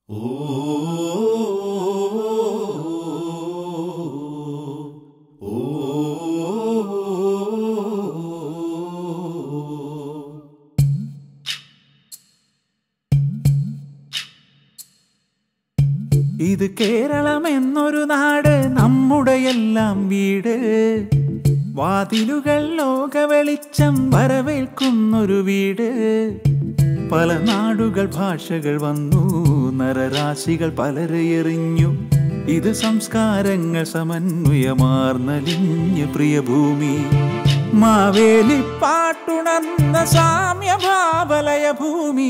ഇത് കേരളം എന്നൊരു നാട്, നമ്മുടെയെല്ലാം വീട്. വാതിലുകൾ ലോക വെളിച്ചം വരവേൽക്കുന്നൊരു വീട്. പല നാടുകൾ ഭാഷകൾ വന്നു, നരരാശികൾ പലരെ എറിഞ്ഞു. ഇത് സംസ്കാരങ്ങൾ സമന്വയമാർന്നലിഞ്ഞ് പ്രിയഭൂമി. മാവേലി പാട്ടുണർന്ന സാമ്യഭാവലയ ഭൂമി.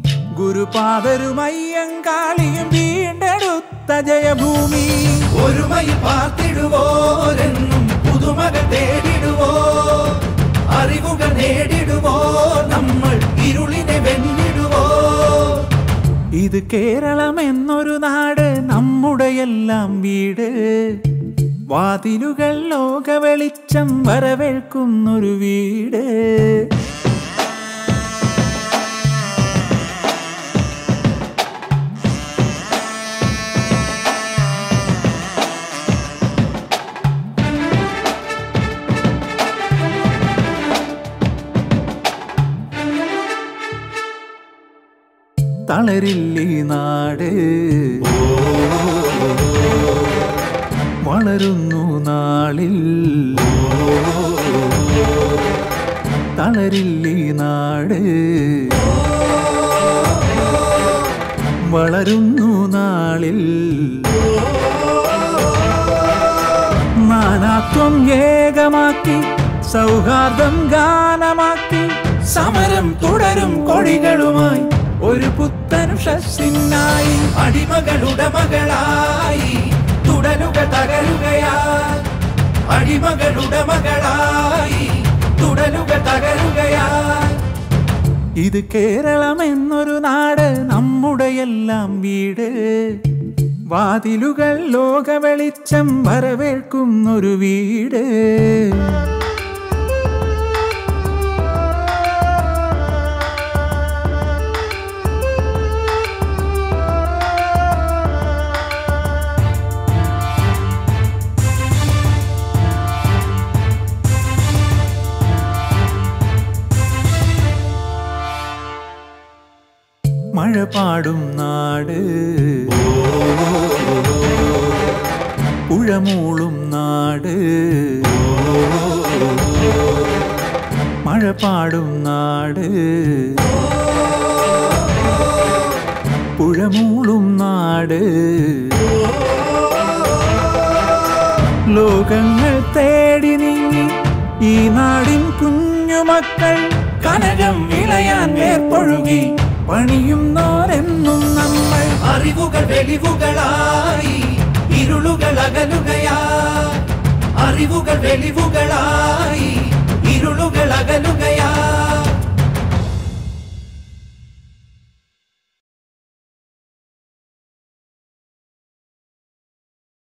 ഗുരുപാദരുമയ്യങ്കാളിയും വീണ്ടെടുത്ത ജയഭൂമി. ഒരുമയിൽ പാർത്തിടുവോരെന്നും പുതുമകൾ തേടിടുവോ, അറിവുകൾ നേടിടുവോ, നമ്മൾ ഇരുളിനെ വെന്നിടുവോ. ഇത് കേരളം എന്നൊരു നാട്, നമ്മുടെയെല്ലാം വീട്. വാതിലുകൾ ലോക വെളിച്ചം വരവേൽക്കുന്നൊരു വീട്. തളരില്ലീ നാട്, വളരുന്നു നാളിൽ. തളരില്ലീ നാട്, വളരുന്നു നാളിൽ. നാനാത്വം ഏകമാക്കി, സൗഹാർദ്ദം ഗാനമാക്കി, സമരം തുടരും കൊടികളുമായി ഒരു പുത്തനുഷസ്സിനായി. അടിമകളുടെ മകളായി തുടലുകൾ തകരുകയായി. അടിമകളുടെ മകളായി തുടലുകൾ തകരുകയായി. ഇത് കേരളം എന്നൊരു നാട്, നമ്മുടെയെല്ലാം വീട്. വാതിലുകൾ ലോക വെളിച്ചം വരവേൽക്കുന്നൊരു വീട്. മഴ പാടും നാട്, പുഴമൂളും നാട്. മഴ പാടും നാട്, പുഴമൂളും നാട്. ലോകങ്ങൾ തേടി നീങ്ങി ഈ നാടിൻ കുഞ്ഞുമക്കൾ കനകം വിളയാൻ വേർപ്പൊഴുകി പണിയുന്നോരെന്നും നമ്മൾ. അറിവുകൾ വെളിവുകളായി ഇരുളുകൾ അകലുകയായി. അറിവുകൾ വെളിവുകളായി ഇരുളുകൾ അകലുകയായി.